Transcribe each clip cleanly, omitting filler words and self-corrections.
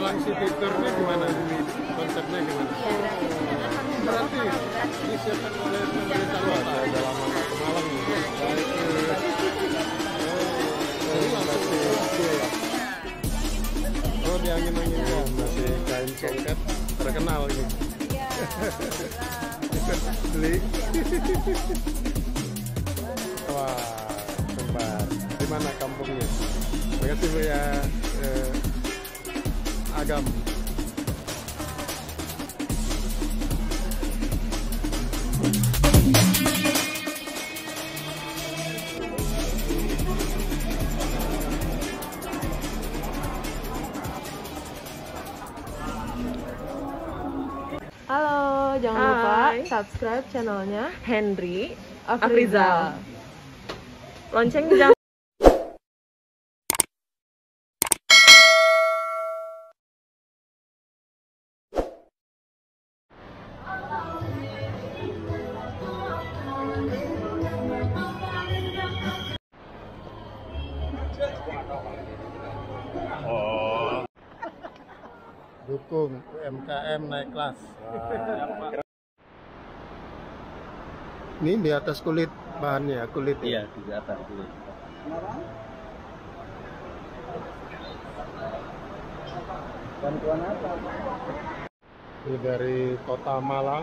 Malang City Tour-nya gimana ini? Konsepnya gimana? Berarti disiapkan oleh pemerintah kota. Udah lama nggak ke Malang nih. Jadi langsung oh diangin-anginkan, masih kain songket terkenal ini. Beli. Wah, kembar. Di mana kampungnya? Terima kasih Bu ya. Agam. Halo, jangan lupa subscribe channelnya Henry Afrizal. Lonceng jangan. Dukung UMKM naik kelas. Ini di atas kulit bahannya, kulit. Iya, di atas kulit. Bantuan apa? Ini dari Kota Malang.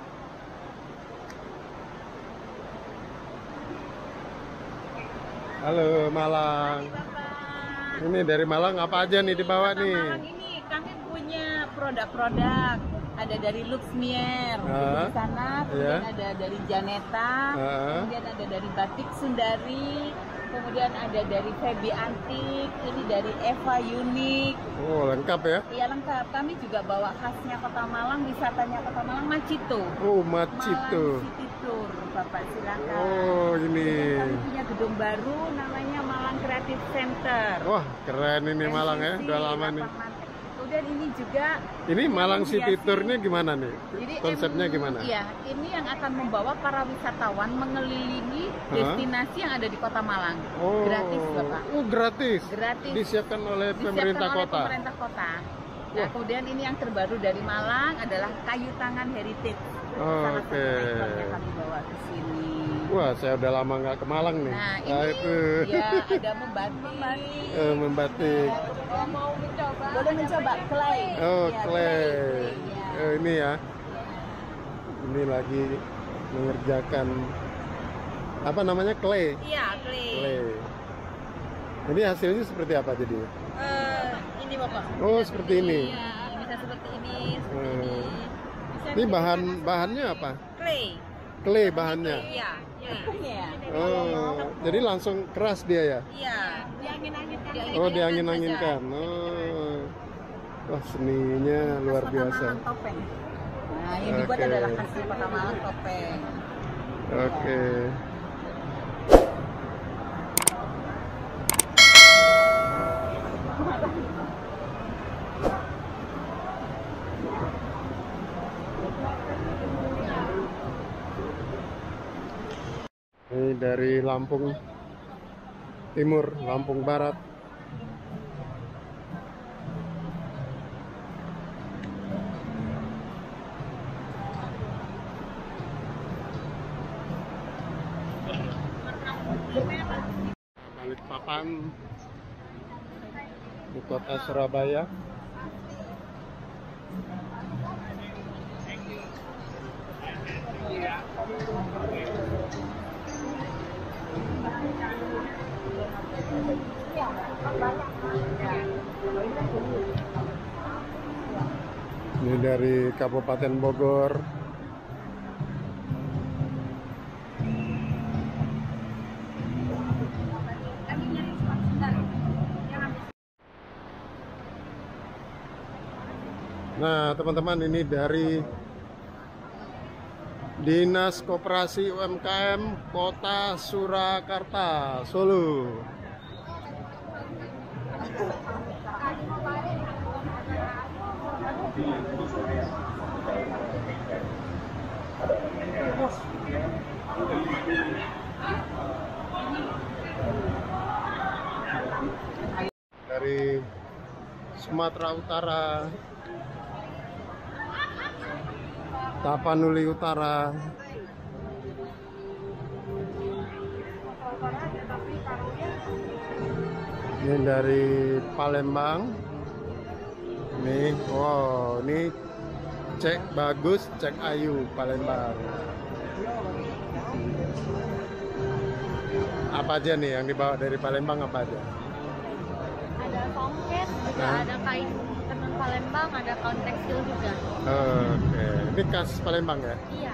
Halo Malang. Ini dari Malang apa aja nih dibawa nih? Malang ini kami punya produk-produk. Ada dari Luxmier di sana, kemudian ada dari Janeta, kemudian ada dari Batik Sundari, kemudian ada dari Febi Antik, ini dari Eva Unik. Oh, lengkap ya? Iya lengkap. Kami juga bawa khasnya Kota Malang, wisatanya Kota Malang, Macito. Oh, Macito. Malang City Tour, Bapak silakan. Oh, ini. Kami punya gedung baru namanya Malang Creative Center. Wah, keren ini Malang ya, udah lama nih. Kemudian ini juga Malang City Tour-nya gimana nih? jadi Konsepnya gimana? Iya, ini yang akan membawa para wisatawan mengelilingi destinasi yang ada di Kota Malang. Oh, Gratis, Bapak. Oh, gratis. Gratis. Disiapkan oleh pemerintah Disiapkan oleh kota. pemerintah kota. Nah, kemudian ini yang terbaru dari Malang adalah kayu tangan heritage. Salah satu ikon yang kami bawa ke sini. Wah, saya udah lama nggak ke Malang nih. Nah, ini itu. ya ada membatik. Membatik. Mau mencoba? Boleh mencoba clay. Oh, Ya, clay. ya. Ini ya. Ini lagi mengerjakan apa namanya clay. Iya, clay. Clay. Ini hasilnya seperti apa jadi? Ini Bapak. Oh, seperti ini. Iya, bisa seperti ini, seperti ini. Bisa Ini bahannya apa? clay. Clay bahannya. Iya, iya. Oh, jadi langsung keras dia ya? Iya, diangin-anginkan. Oh, diangin-anginkan. Oh. Wah, seninya luar biasa. Topeng. Nah, yang dibuat Oke. adalah khas Kota Malang topeng. Oke. Ini dari Lampung Timur, Lampung Barat. Balikpapan di kota Surabaya. Ini dari Kabupaten Bogor. Nah, teman-teman, ini dari Dinas Koperasi UMKM Kota Surakarta, Solo. Dari Sumatera Utara, Tapanuli Utara. Ini dari Palembang. Nih, wow, ini cek bagus, cek ayu Palembang. Apa aja nih yang dibawa dari Palembang, apa aja? Ada songket, juga ada kain tenun Palembang, ada kain tekstil juga. Oke, ini khas Palembang ya? Iya.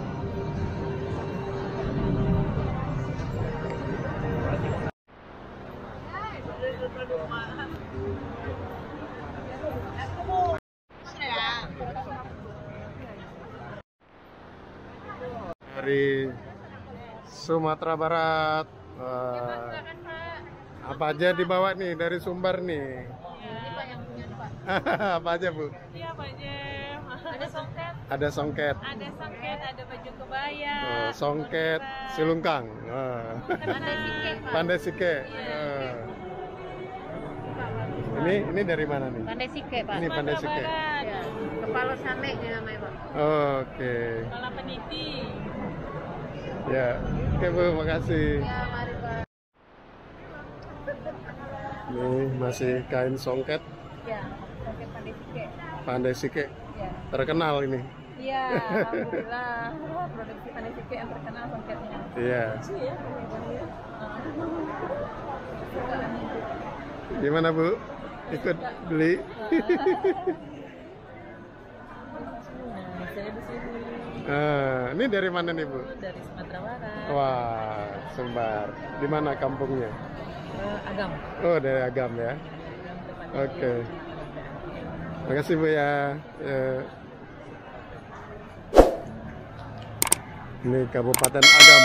Dari Sumatera Barat. Apa aja dibawa nih dari Sumbar nih? Apa aja, Bu? Iya, Pak Jem. Ada songket. Ada songket. Ada songket, ada baju kebaya. Songket, silungkang. Pandai sike, Pak. Pandai sike. Ini dari mana nih? Pandai sike, Pak. Ini pandai sike. Ya. Kepala sane namanya, Pak. Oke. Kepala peniti. Ya. Oke, Bu, makasih. Ya, mari, Pak. Ini masih kain songket. Ya, songket pandai sike. Pandai sike. Ya. Terkenal ini. Iya, alhamdulillah. Produksi pandai sike yang terkenal songketnya. Iya. Lucu ya. Gimana, Bu? Ikut beli? Saya di sini Ini dari mana nih, Bu? dari Sumatera Barat. Wah, Sumbar. Di mana kampungnya? Agam. Oh, dari Agam ya. Oke. Makasih, Bu ya. Ini Kabupaten Agam.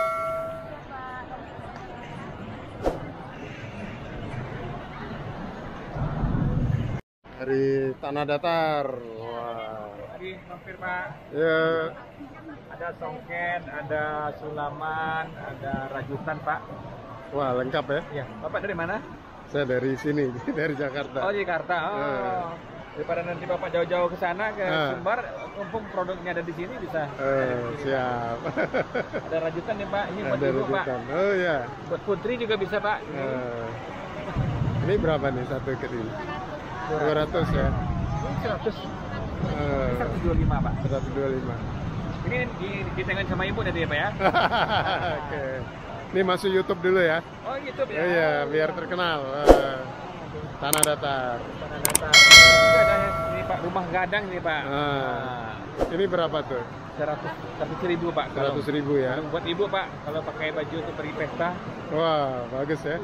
Dari Tanah Datar. Wah. Lagi mampir Pak. Ya. Ada songket, ada sulaman, ada rajutan Pak. Wah, lengkap ya. Iya. Bapak dari mana? Saya dari sini, dari Jakarta. Oh, Jakarta. Oh. Daripada nanti Bapak jauh-jauh ke sana ke Sumbar, mumpung produknya ada di sini bisa. Siap. Ada rajutan nih Pak. Ini buat Ada ibu Pak. rujukan. Oh ya. Buat putri juga bisa Pak. Ini berapa nih satu kedai? 200 ya. Ini 100. 125 Pak. 125. Ini ditengok sama ibu nanti ya Pak ya. Oke. Ini masuk YouTube dulu ya. Oh YouTube ya. Iya, biar terkenal. Tanah Datar. Tanah Datar. Ini ada ini Pak rumah gadang nih Pak. Ini berapa tuh? 100.000 Pak. 100.000 ya. Buat ibu Pak, kalau pakai baju untuk pergi pesta. Wah, bagus ya.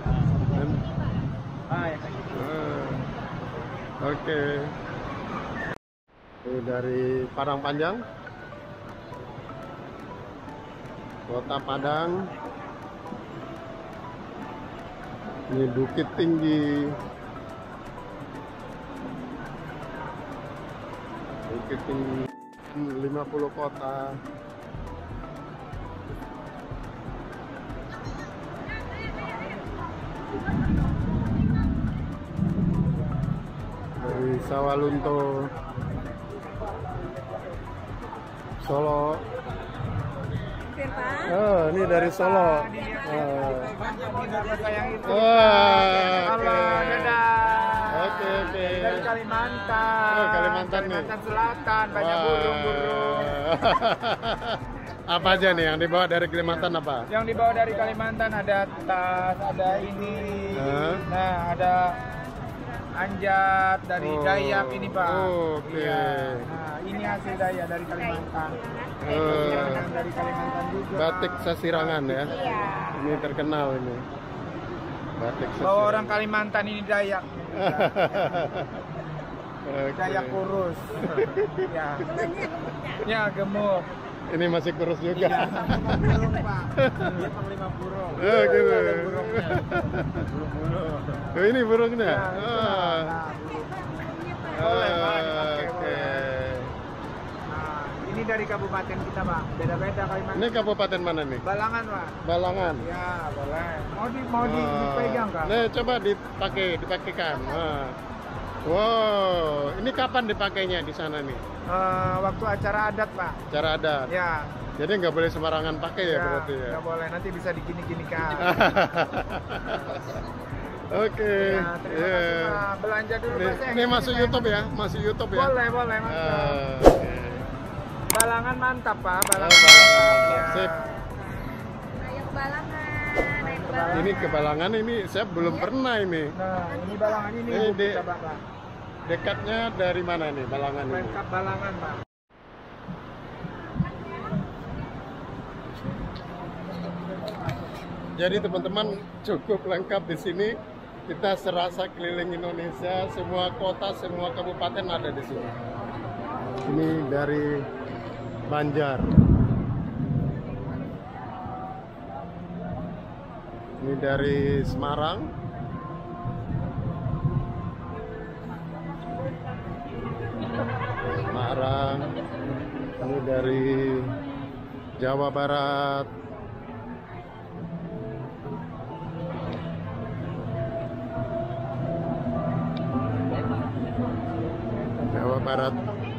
Ya kayak gitu. Oke. Ini dari Padang Panjang. Kota Padang. Ini Bukit Tinggi. Bukit Tinggi 50 kota. Dari Sawalunto, Solo. Oh, ini dari Solo. Halo, dadah. Oke. Dari Kalimantan. Oh, Kalimantan nih. Kalimantan Selatan, banyak burung-burung. Apa aja nih yang dibawa dari Kalimantan apa? Yang dibawa dari Kalimantan ada tas, ada ini. Nah, ada anjat dari Dayak ini Pak. Oke. Iya. Nah, ini hasil Dayak dari Kalimantan. Dari Kalimantan juga. Batik Sasirangan ya. Iya. Ini terkenal ini. Batik Sasirangan. Bawa orang Kalimantan ini Dayak. Dayak kurus. Ya. Ya, gemuk. Ini masih kurus juga. Iya, burung Pak. Dia panglima burung. Oh gitu. Ada burungnya. Burung-burung. Oh, ini burungnya. Ya, boleh Pak dipakai. Oke. Nah, ini dari kabupaten kita Pak. Beda-beda Kalimantan. Ini kabupaten mana nih? Balangan Pak. Balangan. Ya, boleh. Mau dipegang Kak? Nih coba dipakaikan. Wow, ini kapan dipakainya di sana nih? Waktu acara adat, Pak. Acara adat. Ya. Jadi nggak boleh sembarangan pakai ya berarti ya? Nggak boleh, nanti bisa digini-ginikan. Oke. Ya, terima kasih, Pak. Belanja dulu, Pak. Ini masuk YouTube ya? Masuk YouTube ya? Boleh, mantap. Oke. Balangan mantap, Pak. Balangan mantap. Ya. Sip. Ayo ke Balangan, ayo ke Balangan. Ini ke Balangan ini saya belum pernah ini. Nah, ini Balangan ini Ini Bu, coba, Pak. Dekatnya dari mana nih Balangan ini? Lengkap Balangan, Pak. Jadi teman-teman cukup lengkap di sini. Kita serasa keliling Indonesia, semua kota, semua kabupaten ada di sini. Ini dari Banjar. Ini dari Semarang. Semarang. Ini dari Jawa Barat. Jawa Barat.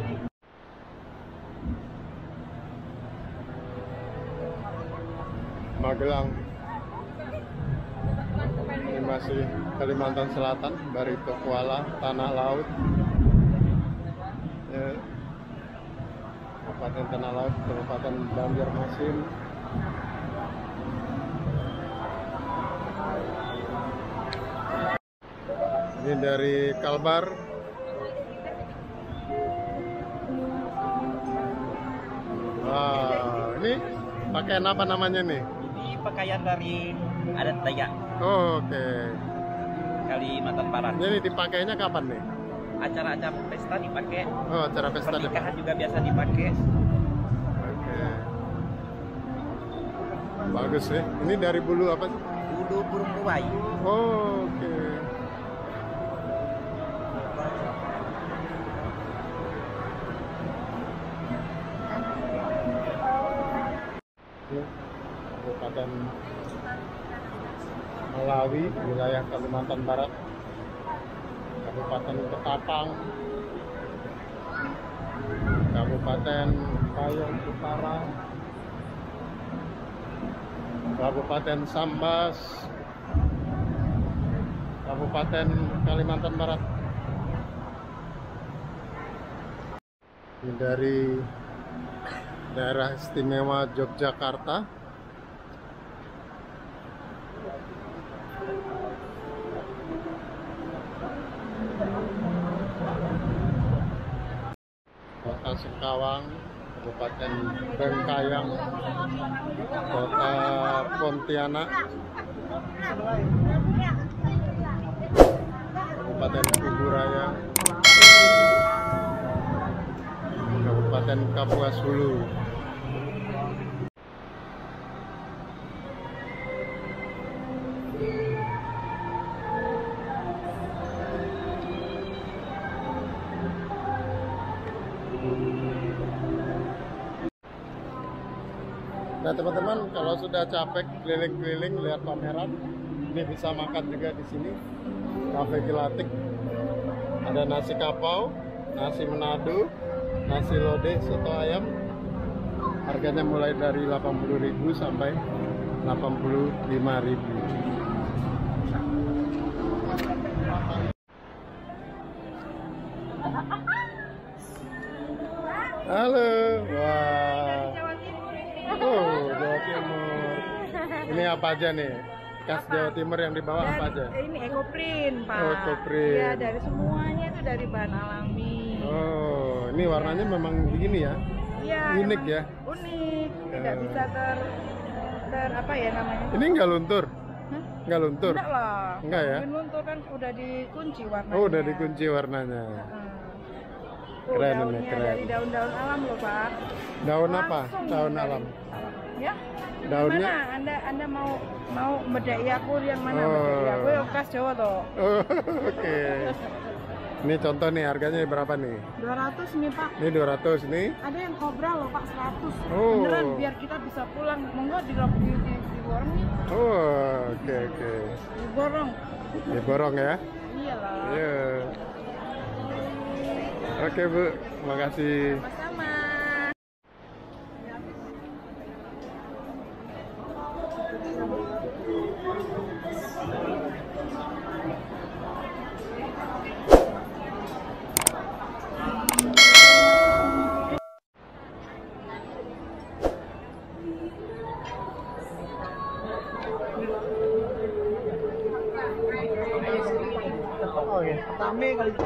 Magelang. Ini masih Kalimantan Selatan, Barito Kuala, Tanah Laut. Ya. Kabupaten Tanah Laut, Kabupaten Banjarmasin. Ini dari Kalbar. Ini pakaian apa namanya nih? Ini pakaian dari adat Dayak. Oke. Kalimantan Barat. Jadi dipakainya kapan nih? Acara-acara pesta dipakai. Oh, acara pesta Pernikahan juga biasa dipakai. Oke. Bagus sih. Ini dari bulu apa sih? Bulu burung murai. Oke. Kabupaten Melawi, wilayah Kalimantan Barat, Kabupaten Ketapang, Kabupaten Payong Utara, Kabupaten Sambas, Kabupaten Kalimantan Barat. Ini dari daerah istimewa Yogyakarta. Kota Singkawang, Kabupaten Bengkayang, Kota Pontianak, Kabupaten Kuburaya, Kabupaten Kapuas Hulu. Nah teman-teman, kalau sudah capek keliling-keliling lihat pameran, ini bisa makan juga di sini. Cafe Gelatik. Ada nasi kapau, nasi Manado, nasi lodeh, soto ayam. Harganya mulai dari 80.000 sampai 85.000. Halo, wah. Oh, Jawa Timur. Ini apa aja nih? Khas Jawa Timur yang dibawa apa aja? Ini ekoprint, Pak. Oh, ekoprint. Ya, dari semuanya itu dari bahan alami. Oh, ini warnanya memang begini ya? Iya. Unik emang ya? Unik. Tidak bisa ter apa ya namanya? Ini nggak luntur? Hah? Nggak luntur? Enggak lah. Enggak ya? Mungkin luntur kan udah dikunci warnanya. Oh, udah dikunci warnanya. Tuh, Keren ini, daunnya keren. dari daun-daun alam loh, Pak. Daun apa? Langsung Daun dari alam. Ya. Daunnya? Mana? Anda mau bedai aku yang mana? Oh. Bedai aku yang khas Jawa toh. Oh, oke. Ini contoh nih, harganya berapa nih? 200 nih, Pak. Ini 200 nih. Ada yang kobra loh, Pak, 100. Oh. Beneran biar kita bisa pulang. Monggo di borong nih. Oh, oke. Di borong. Diborong ya? Iyalah. Iya. Oke Bu, terima kasih. Sama-sama. Oke, pertama kali itu.